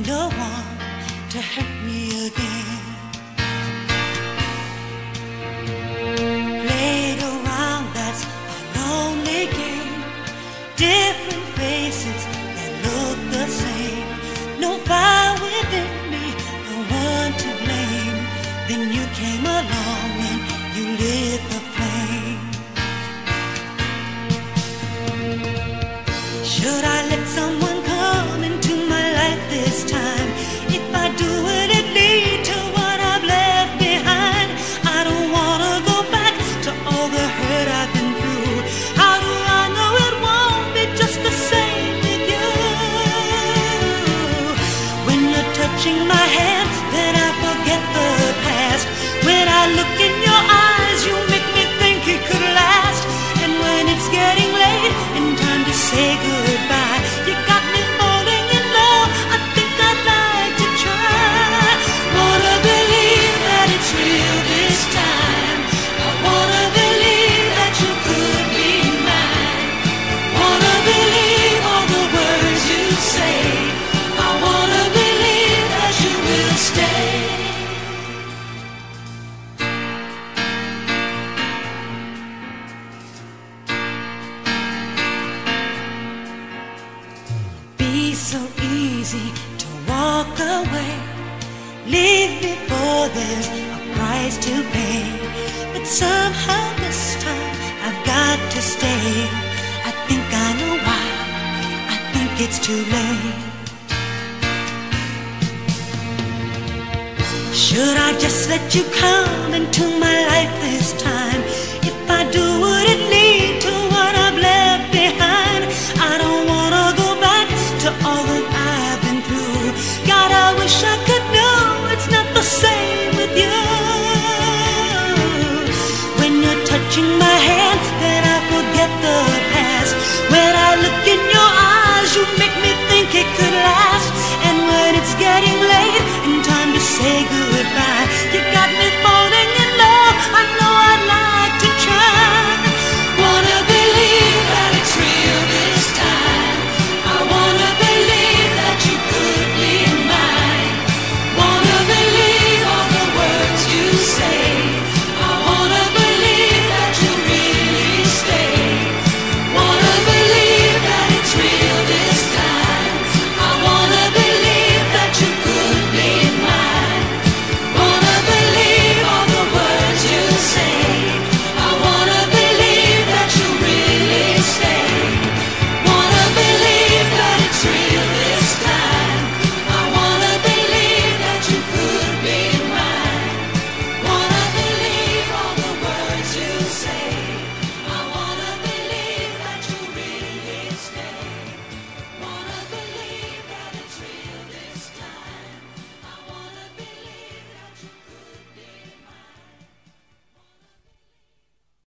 no one to hurt me again. Played around, that's a lonely game. Different faces that look the same. No fire within me, no one to blame. Then you came along and you lit the flame. Should I let someone come into my life this time? If I do, would it lead to what I've left behind? I don't wanna go back to all the hurt I've been through. How do I know it won't be just the same with you? When you're touching my hand, then I forget the past. When I look in your eyes, you make me think it could last. And when it's getting late and time to say goodbye, you got me falling in love. I think I'd like to try. Wanna believe that it's real this time. I wanna believe that you could be mine. Wanna believe all the words you say. I wanna believe that you will stay. So easy to walk away, leave before there's a price to pay. But somehow this time I've got to stay. I think I know why. I think it's too late. Should I just let you come into my life this time? If I do, would it